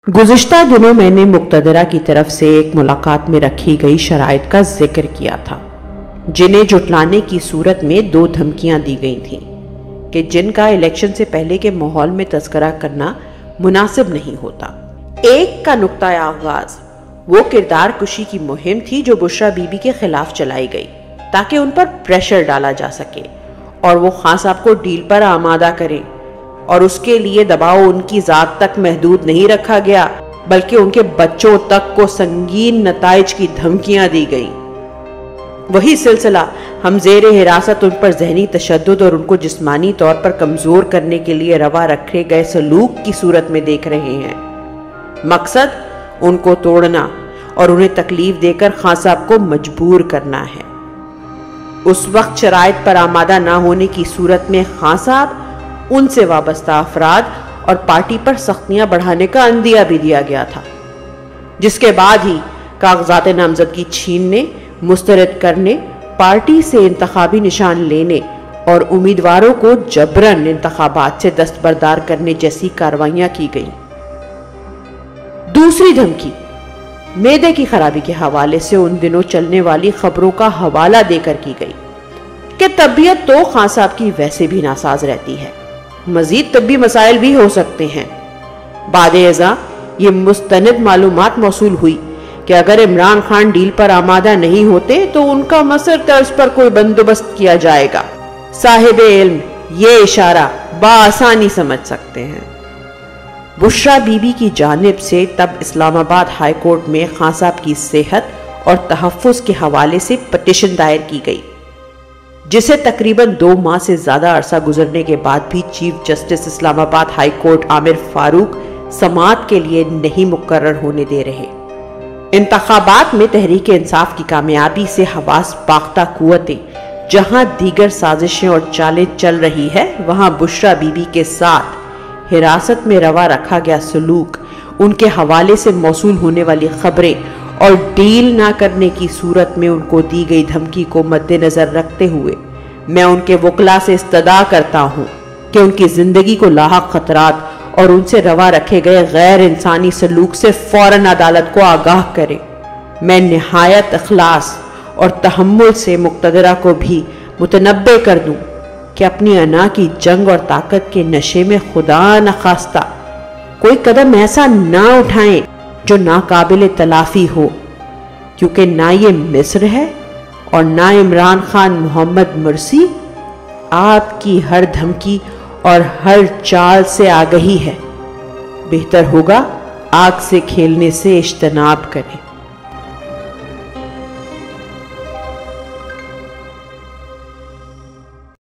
گزشتہ دنوں میں نے مقتدرہ کی طرف سے ایک ملاقات میں رکھی گئی شرائط کا ذکر کیا تھا، جنہیں جھٹلانے کی صورت میں 2 دھمکیاں دی گئی تھیں کہ جن کا الیکشن سے پہلے کے ماحول میں تذکرہ کرنا مناسب نہیں ہوتا۔ ایک کا نقطہ آغاز وہ کردار کشی کی مہم تھی جو بشرا بی بی کے خلاف چلائی گئی تاکہ ان پر پریشر ڈالا جا سکے اور وہ خان صاحب کو ڈیل پر آمادہ کریں، اور اس کے لیے دباؤ ان کی ذات تک محدود نہیں رکھا گیا بلکہ ان کے بچوں تک کو سنگین نتائج کی دھمکیاں دی گئیں۔ وہی سلسلہ ہم زیر حراست ان پر ذہنی تشدد اور ان کو جسمانی طور پر کمزور کرنے کے لیے روا رکھے گئے سلوک کی صورت میں دیکھ رہے ہیں۔ مقصد ان کو توڑنا اور انہیں تکلیف دے کر خان صاحب کو مجبور کرنا ہے۔ اس وقت شرائط پر آمادہ نہ ہونے کی صورت میں خان صاحب، ان سے وابستہ افراد اور پارٹی پر سختیاں بڑھانے کا عندیہ بھی دیا گیا تھا، جس کے بعد ہی کاغذات نامزدگی چھیننے، مسترد کرنے، پارٹی سے انتخابی نشان لینے اور امیدواروں کو جبراً انتخابات سے دستبردار کرنے جیسی کارروائیاں کی گئیں۔ دوسری دھمکی معدے کی خرابی کے حوالے سے ان دنوں چلنے والی خبروں کا حوالہ دے کر کی گئی کہ طبیعت تو خان صاحب کی ویسے بھی ناساز رہتی ہے، مزید طبی مسائل بھی ہو سکتے ہیں۔ بعد ازاں یہ مستند معلومات موصول ہوئی کہ اگر عمران خان ڈیل پر آمادہ نہیں ہوتے تو ان کا مصر طرز پر کوئی بندوبست کیا جائے گا۔ صاحب علم یہ اشارہ بآسانی سمجھ سکتے ہیں۔ بشرا بی بی کی جانب سے تب اسلام آباد ہائی کورٹ میں خان صاحب کی صحت اور تحفظ کے حوالے سے پٹیشن دائر کی گئی، جسے تقریباً 2 ماہ سے زیادہ عرصہ گزرنے کے بعد بھی چیف جسٹس اسلام آباد ہائی کورٹ عامر فاروق سماعت کے لیے نہیں مقرر ہونے دے رہے۔ انتخابات میں تحریک انصاف کی کامیابی سے حواس باختہ قوتیں جہاں دیگر سازشیں اور چالیں چل رہی ہے، وہاں بشرا بی بی کے ساتھ حراست میں روا رکھا گیا سلوک، ان کے حوالے سے موصول ہونے والی خبریں اور ڈیل نہ کرنے کی صورت میں ان کو دی گئی دھمکی کو مد نظر رکھتے ہوئے میں ان کے وکلاء سے استدعا کرتا ہوں کہ ان کی زندگی کو لاحق خطرات اور ان سے روا رکھے گئے غیر انسانی سلوک سے فوراً عدالت کو آگاہ کریں۔ میں نہایت اخلاص اور تحمل سے مقتدرہ کو بھی متنبہ کر دوں کہ اپنی انا کی جنگ اور طاقت کے نشے میں خدا نخواستہ کوئی قدم ایسا نہ اٹھائیں جو ناقابل تلافی ہو، کیونکہ نہ یہ مصر ہے اور نہ عمران خان محمد مرسی۔ آپ کی ہر دھمکی اور ہر چال سے آگہی ہے، بہتر ہوگا آگ سے کھیلنے سے اجتناب کریں۔